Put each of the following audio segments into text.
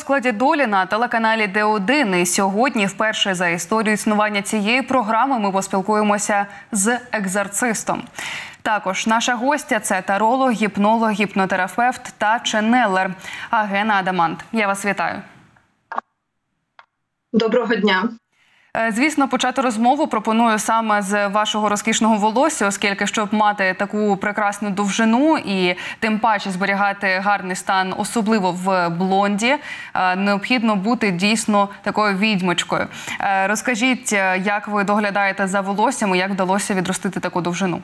складі долі на телеканалі Д1. І сьогодні, вперше за історію існування цієї програми, ми поспілкуємося з екзорцистом. Також наша гостя – це таролог, гіпнолог, гіпнотерапевт та ченнелер Гена Адамант. Я вас вітаю. Доброго дня. Звісно, почати розмову пропоную саме з вашого розкішного волосся, оскільки, щоб мати таку прекрасну довжину і тим паче зберігати гарний стан, особливо в блонді, необхідно бути дійсно такою відьмочкою. Розкажіть, як ви доглядаєте за волоссям і як вдалося відростити таку довжину?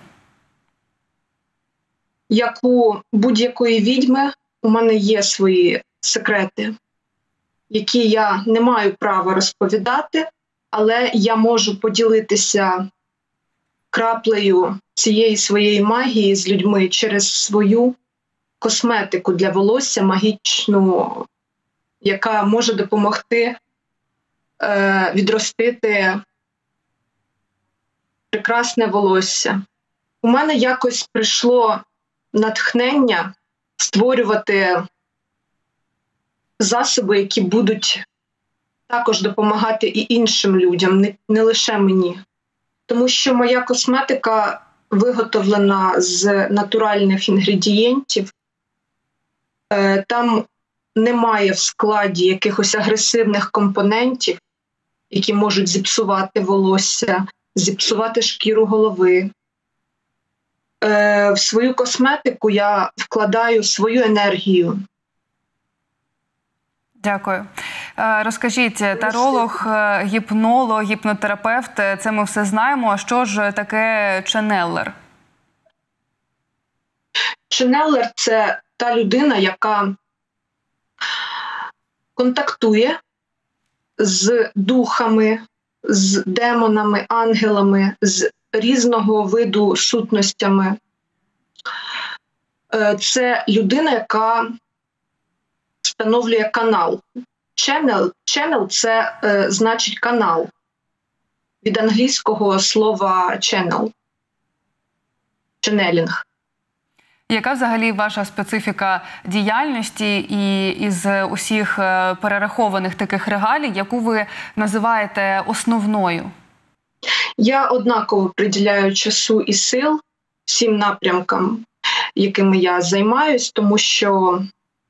Як у будь-якої відьми, у мене є свої секрети, які я не маю права розповідати, але я можу поділитися краплею цієї своєї магії з людьми через свою косметику для волосся магічну, яка може допомогти відростити прекрасне волосся. У мене якось прийшло натхнення створювати засоби, які будуть також допомагати і іншим людям, не лише мені. Тому що моя косметика виготовлена з натуральних інгредієнтів. Там немає в складі якихось агресивних компонентів, які можуть зіпсувати волосся, зіпсувати шкіру голови. В свою косметику я вкладаю свою енергію. Дякую. Розкажіть, таролог, гіпнолог, гіпнотерапевт, це ми все знаємо. А що ж таке ченнелер? Ченнелер – це та людина, яка контактує з духами, з демонами, ангелами, з різного виду сутностями. Це людина, яка встановлює канал. Channel – це значить канал. Від англійського слова channel. Ченнелінг. Яка взагалі ваша специфіка діяльності і із усіх перерахованих таких регалій, яку ви називаєте основною? Я однаково приділяю часу і сил всім напрямкам, якими я займаюсь, тому що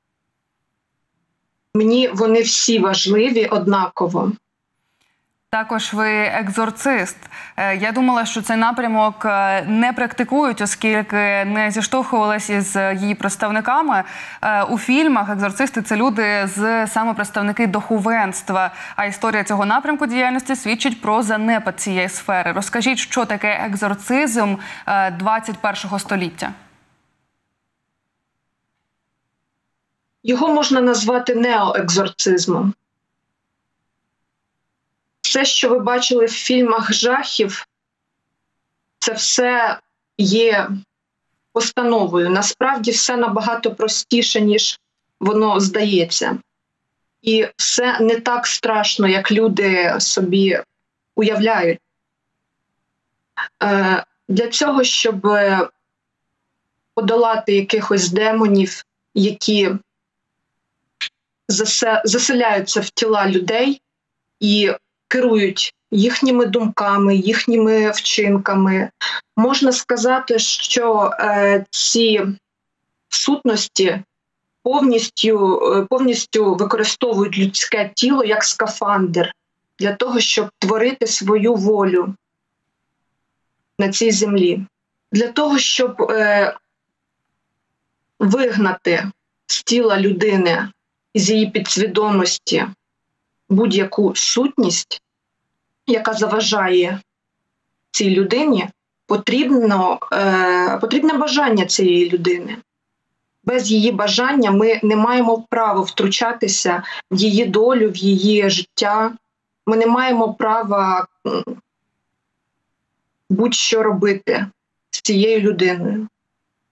мені вони всі важливі однаково. Також ви екзорцист. Я думала, що цей напрямок не практикують, оскільки не зіштовхувалися із її представниками. У фільмах екзорцисти – це люди саме представники духовенства. А історія цього напрямку діяльності свідчить про занепад цієї сфери. Розкажіть, що таке екзорцизм 21-го століття? Його можна назвати неоекзорцизмом. Все, що ви бачили в фільмах жахів, це все є постановою. Насправді все набагато простіше, ніж воно здається. І все не так страшно, як люди собі уявляють. Для цього, щоб подолати якихось демонів, які заселяються в тіла людей і керують їхніми думками, їхніми вчинками. Можна сказати, що ці сутності повністю використовують людське тіло як скафандр для того, щоб творити свою волю на цій землі. Для того, щоб вигнати з тіла людини, із її підсвідомості будь-яку сутність, яка заважає цій людині, потрібне бажання цієї людини. Без її бажання ми не маємо права втручатися в її долю, в її життя. Ми не маємо права будь-що робити з цією людиною.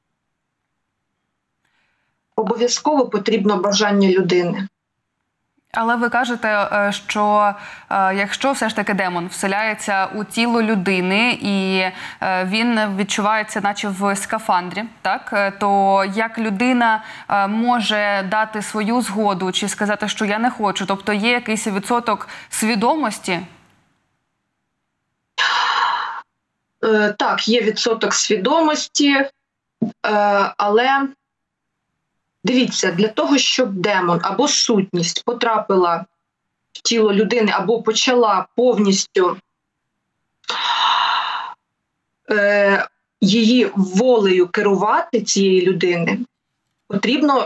Обов'язково потрібно бажання людини. Але ви кажете, що якщо все ж таки демон вселяється у тіло людини і він відчувається наче в скафандрі, так, то як людина може дати свою згоду чи сказати, що я не хочу? Тобто є якийсь відсоток свідомості? Так, є відсоток свідомості, але дивіться, для того, щоб демон або сутність потрапила в тіло людини, або почала повністю її волею керувати цієї людини, потрібно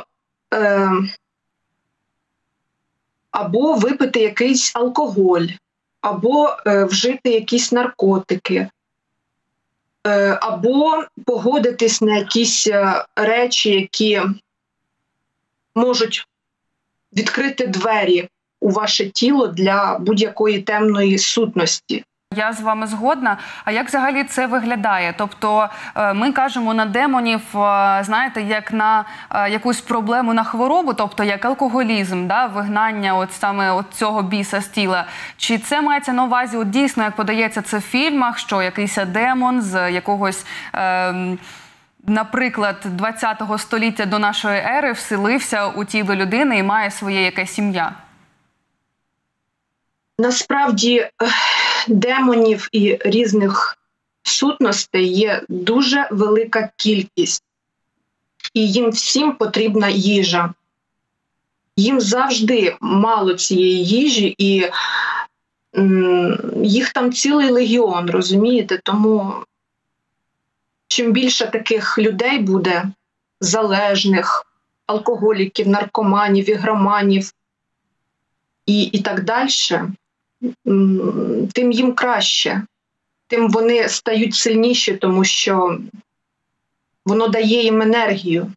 або випити якийсь алкоголь, або вжити якісь наркотики, або погодитись на якісь речі, які можуть відкрити двері у ваше тіло для будь-якої темної сутності. Я з вами згодна. А як взагалі це виглядає? Тобто ми кажемо на демонів, знаєте, як на якусь проблему, на хворобу, тобто як алкоголізм, да, вигнання от саме от цього біса з тіла. Чи це мається на увазі от дійсно, як подається це в фільмах, що якийсь демон з якогось... наприклад, 20-го століття до нашої ери вселився у тіло людини і має своє якесь сім'я? Насправді, демонів і різних сутностей є дуже велика кількість. І їм всім потрібна їжа. Їм завжди мало цієї їжі, і їх там цілий легіон, розумієте? Тому чим більше таких людей буде, залежних, алкоголіків, наркоманів, ігроманів і так далі, тим їм краще, тим вони стають сильніші, тому що воно дає їм енергію.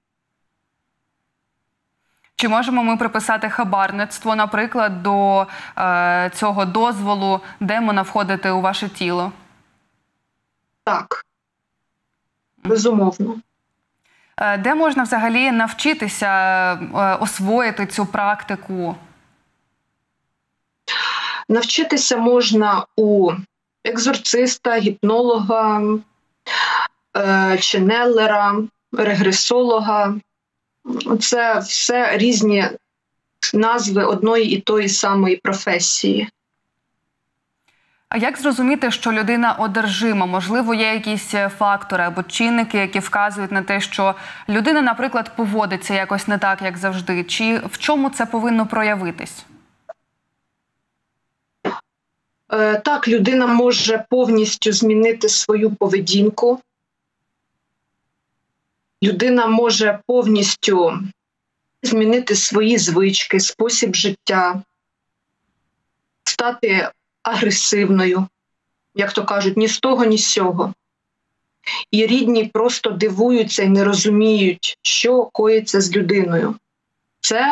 Чи можемо ми приписати хабарництво, наприклад, до цього дозволу демона входити у ваше тіло? Так, безумовно. Де можна взагалі навчитися освоїти цю практику? Навчитися можна у екзорциста, гіпнолога, ченнелера, регресолога. Це все різні назви одної і тої самої професії. А як зрозуміти, що людина одержима? Можливо, є якісь фактори або чинники, які вказують на те, що людина, наприклад, поводиться якось не так, як завжди? Чи в чому це повинно проявитись? Так, людина може повністю змінити свою поведінку. Людина може повністю змінити свої звички, спосіб життя, стати агресивною, як то кажуть, ні з того, ні з сього. І рідні просто дивуються і не розуміють, що коїться з людиною. Це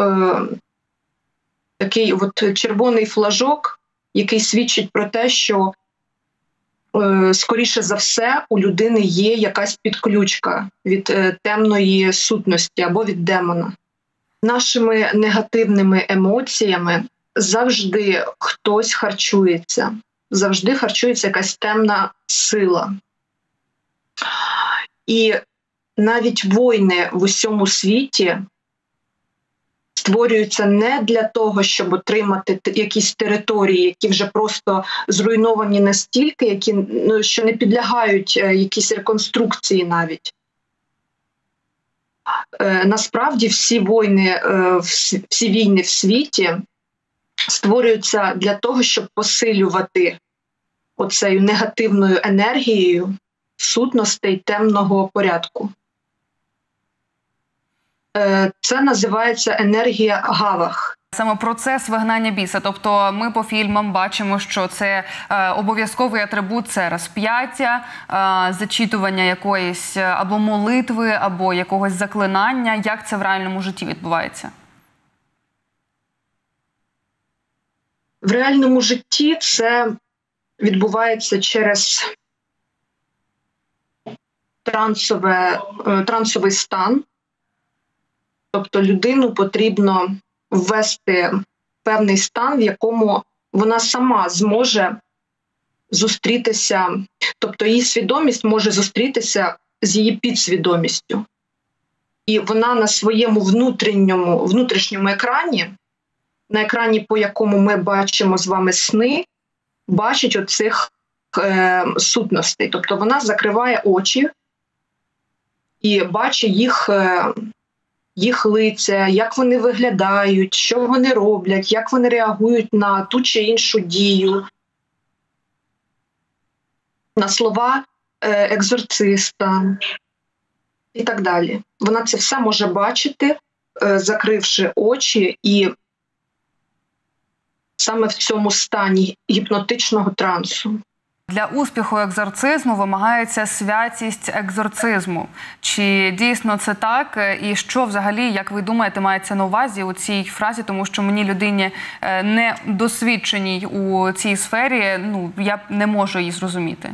такий от червоний флажок, який свідчить про те, що, скоріше за все, у людини є якась підключка від темної сутності або від демона. Нашими негативними емоціями завжди хтось харчується. Завжди харчується якась темна сила. І навіть війни в усьому світі створюються не для того, щоб отримати якісь території, які вже просто зруйновані настільки, що не підлягають якійсь реконструкції навіть. Насправді всі війни в світі створюються для того, щоб посилювати оцею негативною енергією сутностей темного порядку. Це називається енергія Гавах. Саме процес вигнання біса. Тобто ми по фільмам бачимо, що це обов'язковий атрибут – це розп'яття, зачитування якоїсь або молитви, або якогось заклинання. Як це в реальному житті відбувається? В реальному житті це відбувається через трансовий стан. Тобто людину потрібно ввести певний стан, в якому вона сама зможе зустрітися, тобто її свідомість може зустрітися з її підсвідомістю. І вона на своєму внутрішньому екрані, на екрані, по якому ми бачимо з вами сни, бачить оцих сутностей. Тобто вона закриває очі і бачить їх лиця, як вони виглядають, що вони роблять, як вони реагують на ту чи іншу дію, на слова екзорциста і так далі. Вона це все може бачити, закривши очі, і саме в цьому стані гіпнотичного трансу. Для успіху екзорцизму вимагається святість екзорцизму. Чи дійсно це так? І що взагалі, як ви думаєте, мається на увазі у цій фразі? Тому що мені, людині не досвідченій у цій сфері, я не можу її зрозуміти.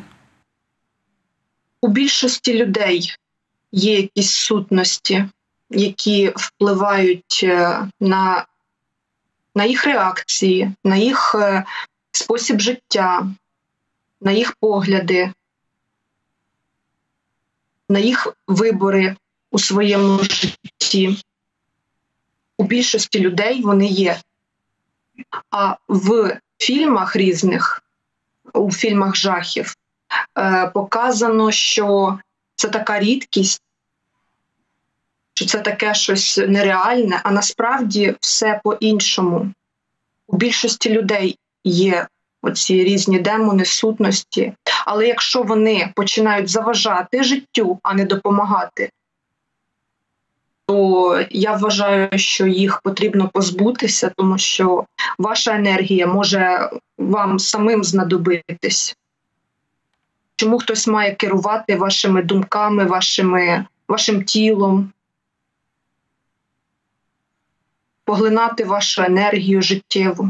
У більшості людей є якісь сутності, які впливають на їх реакції, на їх спосіб життя, на їх погляди, на їх вибори у своєму житті. У більшості людей вони є. А в фільмах різних, у фільмах жахів, показано, що це така рідкість, що це таке щось нереальне, а насправді все по-іншому. У більшості людей є оці різні демони, сутності, але якщо вони починають заважати життю, а не допомагати, то я вважаю, що їх потрібно позбутися, тому що ваша енергія може вам самим знадобитись. Чому хтось має керувати вашими думками, вашим тілом, поглинати вашу енергію життєву?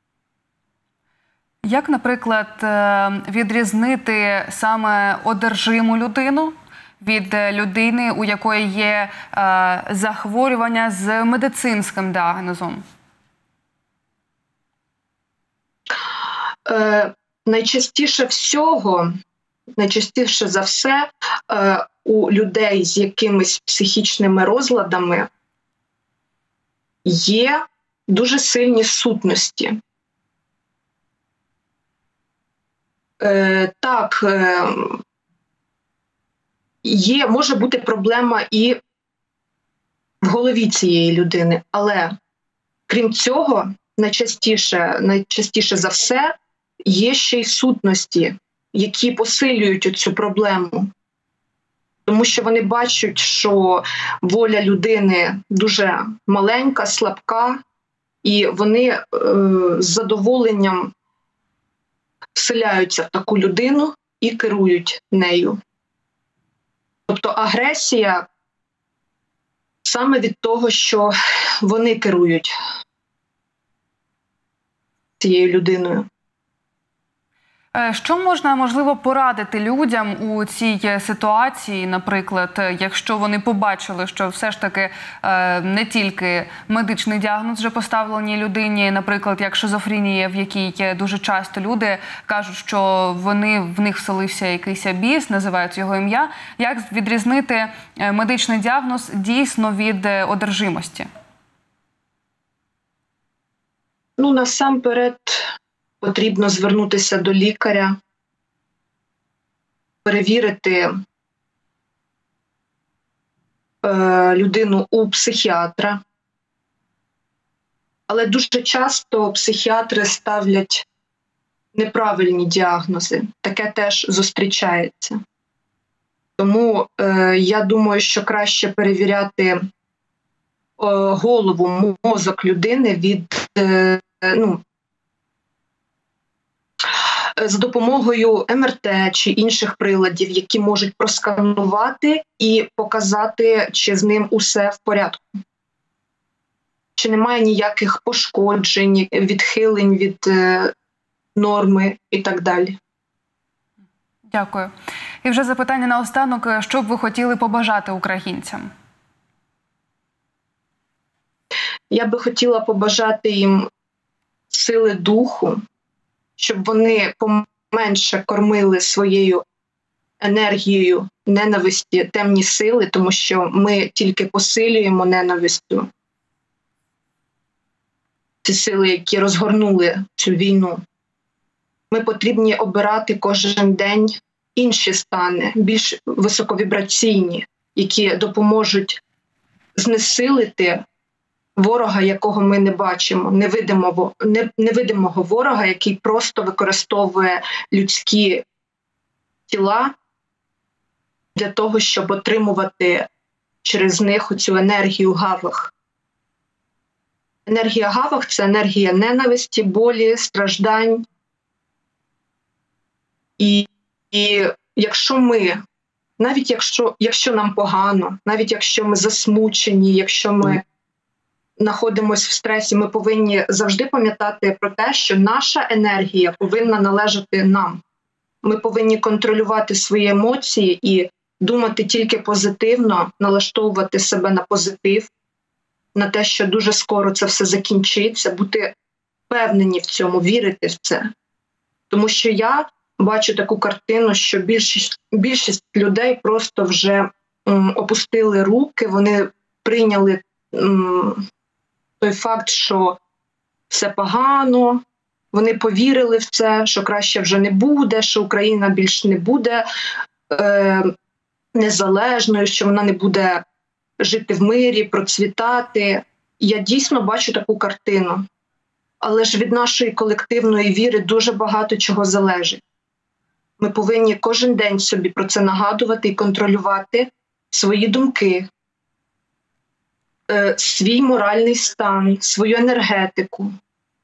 Як, наприклад, відрізнити саме одержиму людину від людини, у якої є захворювання з медицинським діагнозом? Найчастіше за все, у людей з якимись психічними розладами є дуже сильні сутності. Так, може бути проблема і в голові цієї людини, але крім цього, найчастіше за все, є ще й сутності, які посилюють цю проблему. Тому що вони бачать, що воля людини дуже маленька, слабка, і вони з задоволенням вселяються в таку людину і керують нею. Тобто агресія саме від того, що вони керують цією людиною. Що можна, можливо, порадити людям у цій ситуації, наприклад, якщо вони побачили, що все ж таки не тільки медичний діагноз вже поставленій людині, наприклад, як шизофренія, в якій дуже часто люди кажуть, що в них вселився якийсь біс, називають його ім'я. Як відрізнити медичний діагноз дійсно від одержимості? Насамперед, потрібно звернутися до лікаря, перевірити людину у психіатра. Але дуже часто психіатри ставлять неправильні діагнози. Таке теж зустрічається. Тому я думаю, що краще перевіряти голову, мозок людини з допомогою МРТ чи інших приладів, які можуть просканувати і показати, чи з ним усе в порядку. Чи немає ніяких пошкоджень, відхилень від норми і так далі. Дякую. І вже запитання наостанок. Що б ви хотіли побажати українцям? Я би хотіла побажати їм сили духу, щоб вони поменше кормили своєю енергією ненависті темні сили, тому що ми тільки посилюємо ненавистю. Ці сили, які розгорнули цю війну. Ми потрібні обирати кожен день інші стани, більш високовібраційні, які допоможуть знесилити ворога, якого ми не бачимо, невидимого ворога, який просто використовує людські тіла для того, щоб отримувати через них цю енергію гавах. Енергія гавах – це енергія ненависті, болі, страждань. І якщо ми, навіть якщо нам погано, навіть якщо ми засмучені, якщо ми знаходимося в стресі, ми повинні завжди пам'ятати про те, що наша енергія повинна належати нам. Ми повинні контролювати свої емоції і думати тільки позитивно, налаштовувати себе на позитив, на те, що дуже скоро це все закінчиться, бути впевнені в цьому, вірити в це. Тому що я бачу таку картину, що більшість людей просто вже опустили руки, вони прийняли той факт, що все погано, вони повірили в це, що краще вже не буде, що Україна більш не буде незалежною, що вона не буде жити в мирі, процвітати. Я дійсно бачу таку картину. Але ж від нашої колективної віри дуже багато чого залежить. Ми повинні кожен день собі про це нагадувати і контролювати свої думки, свій моральний стан, свою енергетику.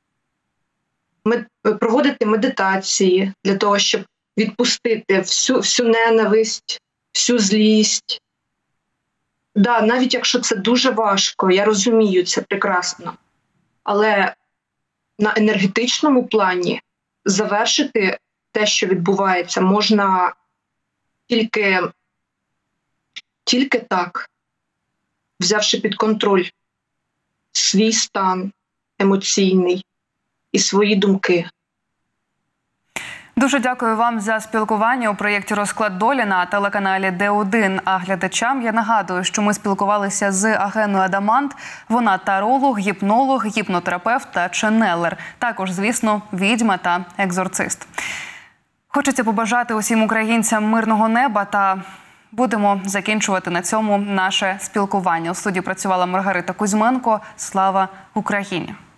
Проводити медитації для того, щоб відпустити всю ненависть, всю злість. Да, навіть якщо це дуже важко, я розумію, це прекрасно. Але на енергетичному плані завершити те, що відбувається, можна тільки так, взявши під контроль свій стан емоційний і свої думки. Дуже дякую вам за спілкування у проєкті «Розклад долі» на телеканалі Д1. А глядачам я нагадую, що ми спілкувалися з Агеною Адамант. Вона таролог, гіпнолог, гіпнотерапевт та ченнелер. Також, звісно, відьма та екзорцист. Хочеться побажати усім українцям мирного неба та будемо закінчувати на цьому наше спілкування. У студії працювала Маргарита Кузьменко. Слава Україні!